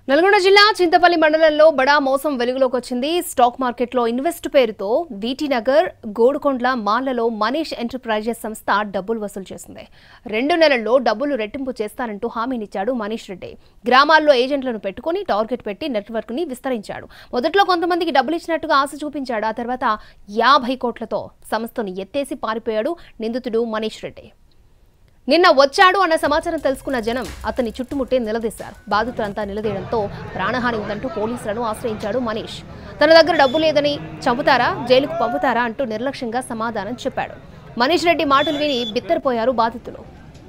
నల్గొండ జిల్లా చింతపల్లి మండలంలో బడా మోసం వెలుగులోకి వచ్చింది. స్టాక్ మార్కెట్లో ఇన్వెస్ట్ పేరుతో వీటీ నగర్, గోడుకొండ్ల మాల్లలో మనీష్ ఎంటర్ప్రైజెస్ సంస్థ డబ్బులు వసూలు చేసింది. 2 నెలల్లో డబ్బులు రెట్టింపు చేస్తానంటూ హామీనిచ్చాడు మనీష్ రెడ్డి. గ్రామాల్లో ఏజెంట్లను పెట్టుకుని టార్గెట్ పెట్టి నెట్వర్క్ ని విస్తరించాడు. మొదట్లో కొంతమందికి డబ్బులు ఇచ్చినట్టుగా ఆశ చూపించాడు. ఆ తర్వాత 50 కోట్లతో సంస్థను ఎత్తేసి పారిపోయాడు నిందితుడు మనీష్ రెడ్డి. నిన్న వచ్చాడు అన్న సమాచారం తెలుసుకున్న జనం అతన్ని చుట్టుముట్టి నిలదీశారు. బాధితులంతా నిలదీయడంతో ప్రాణహాని ఉందంటూ పోలీసులను ఆశ్రయించాడు మనీష్. తన దగ్గర డబ్బు లేదని చంపుతారా, జైలుకు పంపుతారా అంటూ నిర్లక్ష్యంగా సమాధానం చెప్పాడు. మనీష్ రెడ్డి మాటలు విని బిత్తరపోయారు బాధితులు.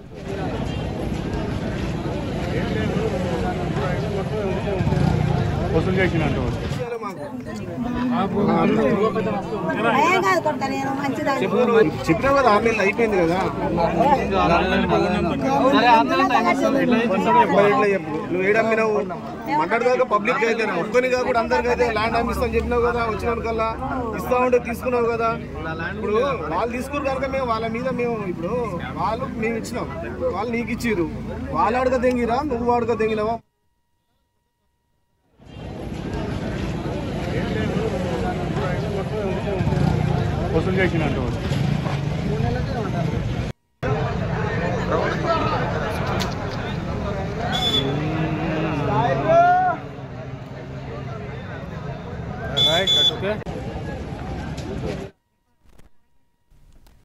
చెప్పినా కదా ఆన్లైన్ అయిపోయింది కదా. నువ్వు ఏడమ్మినావు మాట్లాడదాకా పబ్లిక్ అయితే ఒక్కనిగా కూడా అందరికి అయితే ల్యాండ్ అమ్మిస్తాను చెప్పినావు కదా. వచ్చిన కల్లా ఇస్తా ఉంటే తీసుకున్నావు కదా. ఇప్పుడు వాళ్ళు తీసుకున్నారు కనుక మేము వాళ్ళ మీద ఇప్పుడు వాళ్ళు మేము ఇచ్చినాం, వాళ్ళు నీకు ఇచ్చిర్రు. వాళ్ళు అడగ తెంగిరా, నువ్వు అడగ తెంగినావా? వసూలు చేసినట్టు